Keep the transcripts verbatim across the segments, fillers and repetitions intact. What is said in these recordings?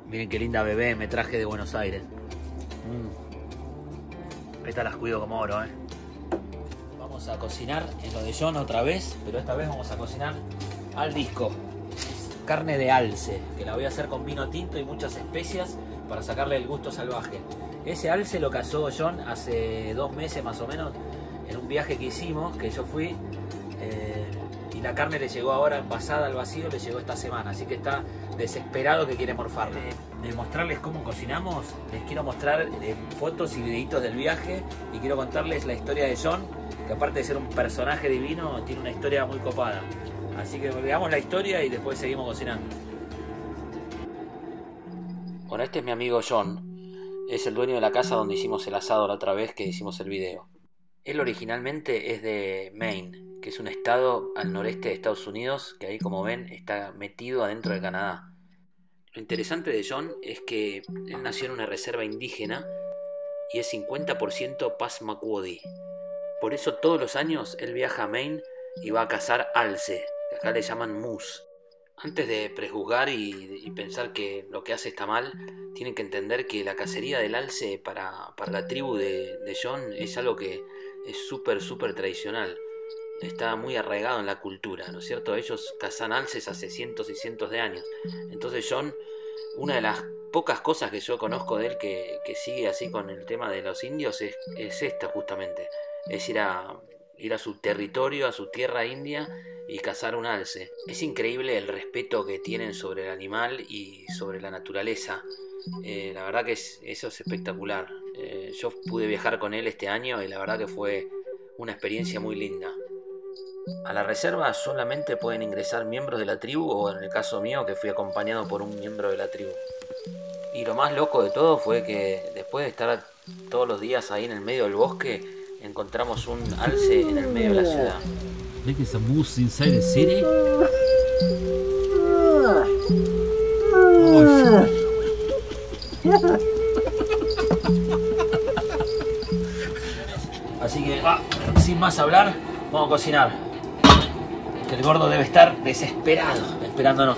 Miren qué linda bebé me traje de Buenos Aires. Mm. Estas las cuido como oro, eh. Vamos a cocinar en lo de John otra vez, pero esta vez vamos a cocinar al disco. Carne de alce, que la voy a hacer con vino tinto y muchas especias para sacarle el gusto salvaje. Ese alce lo cazó John hace dos meses más o menos, en un viaje que hicimos, que yo fui, eh, y la carne le llegó ahora envasada al vacío, le llegó esta semana, así que está desesperado que quiere morfarle. De, de mostrarles cómo cocinamos, les quiero mostrar eh, fotos y videitos del viaje, y quiero contarles la historia de John, que aparte de ser un personaje divino, tiene una historia muy copada. Así que veamos la historia y después seguimos cocinando. Bueno, este es mi amigo John. Es el dueño de la casa donde hicimos el asado la otra vez que hicimos el video. Él originalmente es de Maine, que es un estado al noreste de Estados Unidos, que ahí, como ven, está metido adentro de Canadá. Lo interesante de John es que él nació en una reserva indígena y es cincuenta por ciento Passamaquoddy. Por eso todos los años él viaja a Maine y va a cazar alce, que acá le llaman moose. Antes de prejuzgar y, y pensar que lo que hace está mal, tienen que entender que la cacería del alce para, para la tribu de, de John es algo que es súper, súper tradicional. Está muy arraigado en la cultura, ¿no es cierto? Ellos cazan alces hace cientos y cientos de años. Entonces John, una de las pocas cosas que yo conozco de él que, que sigue así con el tema de los indios es, es esta justamente. Es ir a... ir a su territorio, a su tierra india y cazar un alce. Es increíble el respeto que tienen sobre el animal y sobre la naturaleza. Eh, la verdad que es, eso es espectacular. Eh, yo pude viajar con él este año y la verdad que fue una experiencia muy linda. A la reserva solamente pueden ingresar miembros de la tribu, o en el caso mío que fui acompañado por un miembro de la tribu. Y lo más loco de todo fue que después de estar todos los días ahí en el medio del bosque, encontramos un alce en el medio de la ciudad. Look at some moose inside the city. Oh, Así que, ah, sin más hablar, vamos a cocinar. Que el gordo debe estar desesperado esperándonos.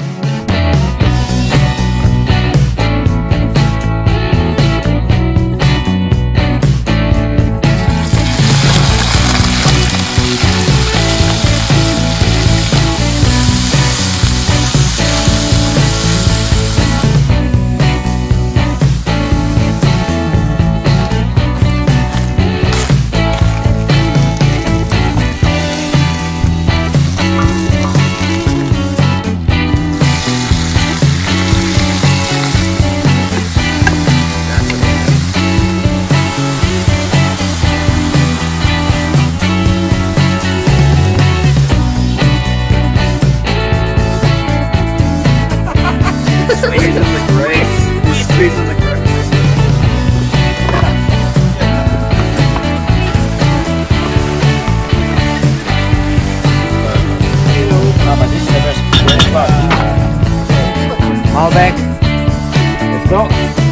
Malbec. Let's go.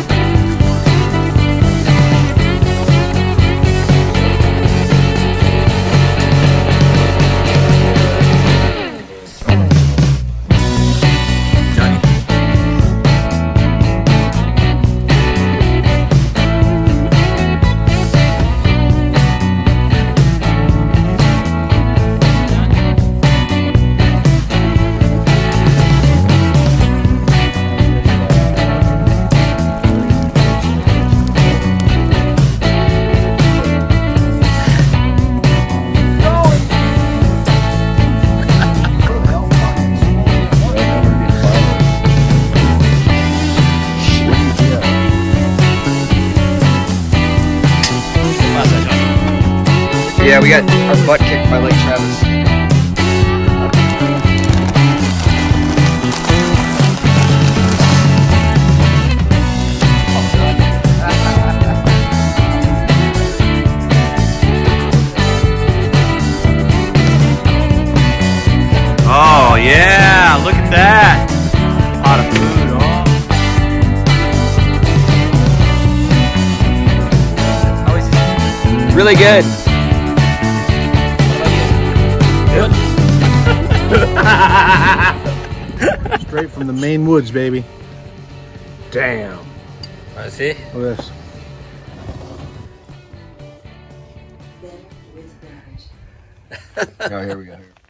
Yeah, we got our butt kicked by Lake Travis. Oh yeah, look at that. Pot of food, oh. How is it? Really good. Straight from the Maine woods, baby. Damn. A ver, ¿sí? Look at this. Oh, here we go. Here.